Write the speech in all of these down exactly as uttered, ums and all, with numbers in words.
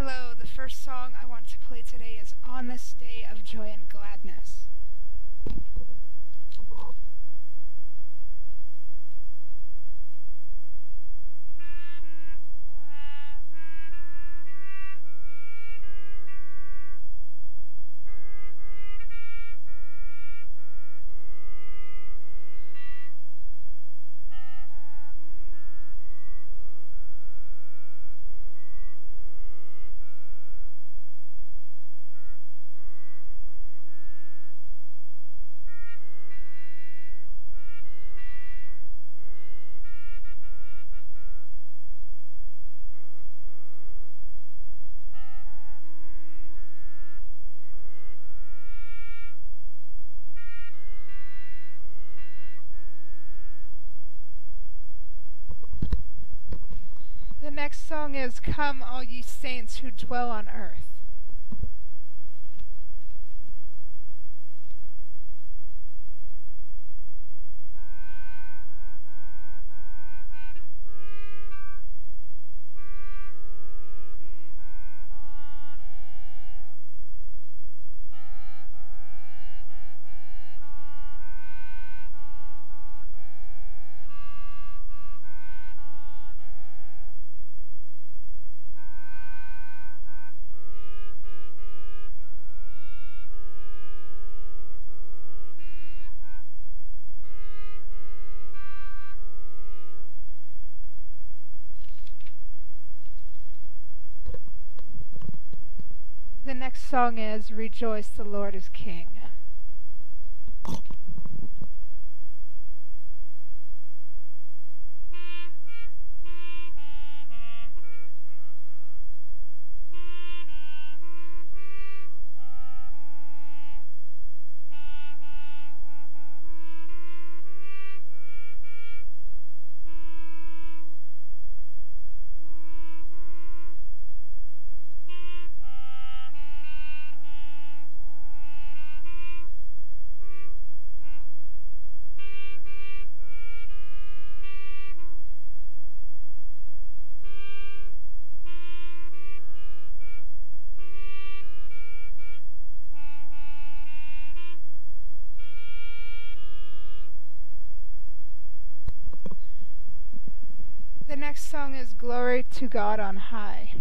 Hello, the first song I want to play today is On This Day of Joy and Gladness. The next song is Come All Ye Saints Who Dwell on Earth. The next song is Rejoice, the Lord is King. The next song is Glory to God on High.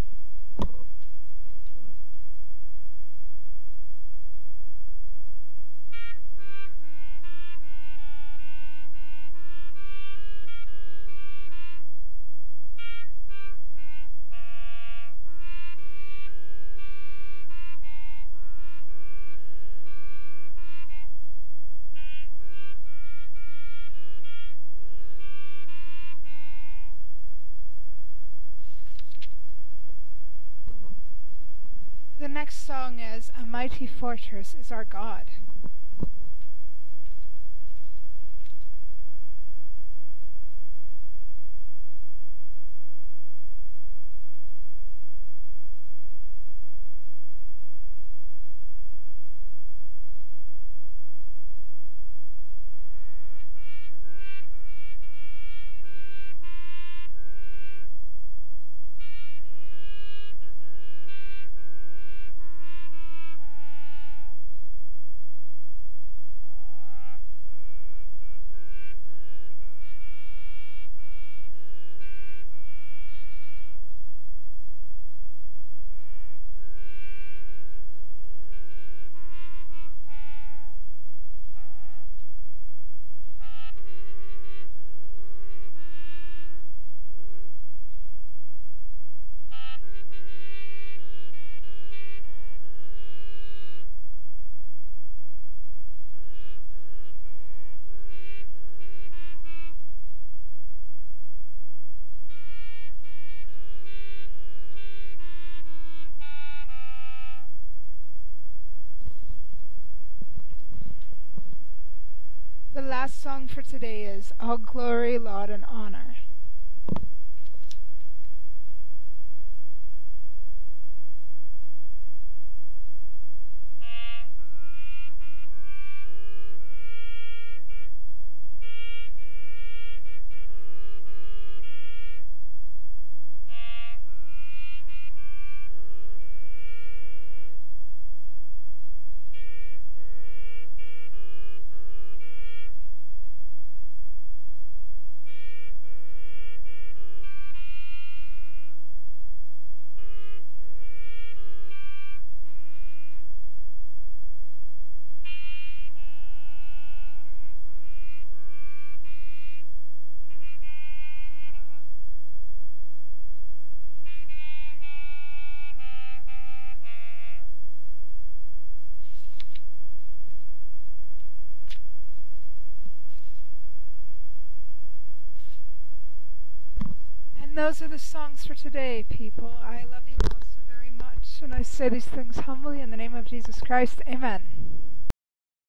The next song is A Mighty Fortress is Our God. The last song for today is All Glory, Laud, and Honor. And those are the songs for today, people. I love you all so very much, and I say these things humbly in the name of Jesus Christ. Amen.